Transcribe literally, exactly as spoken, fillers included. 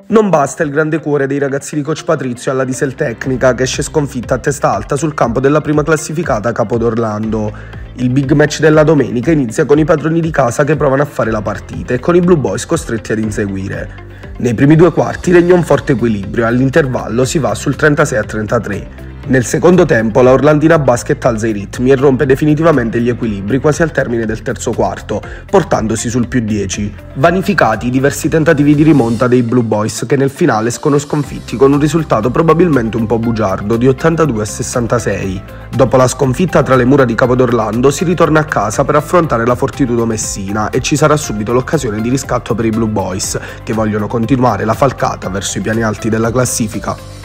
Non basta il grande cuore dei ragazzi di coach Patrizio alla Diesel Tecnica, che esce sconfitta a testa alta sul campo della prima classificata Capodorlando. Il big match della domenica inizia con i padroni di casa che provano a fare la partita e con i Blue Boys costretti ad inseguire. Nei primi due quarti regna un forte equilibrio e all'intervallo si va sul trentasei a trentatré. Nel secondo tempo la Orlandina Basket alza i ritmi e rompe definitivamente gli equilibri quasi al termine del terzo quarto, portandosi sul più dieci. Vanificati i diversi tentativi di rimonta dei Blue Boys, che nel finale escono sconfitti con un risultato probabilmente un po' bugiardo di ottantadue a sessantasei. Dopo la sconfitta tra le mura di Capodorlando si ritorna a casa per affrontare la Fortitudo Messina e ci sarà subito l'occasione di riscatto per i Blue Boys, che vogliono continuare la falcata verso i piani alti della classifica.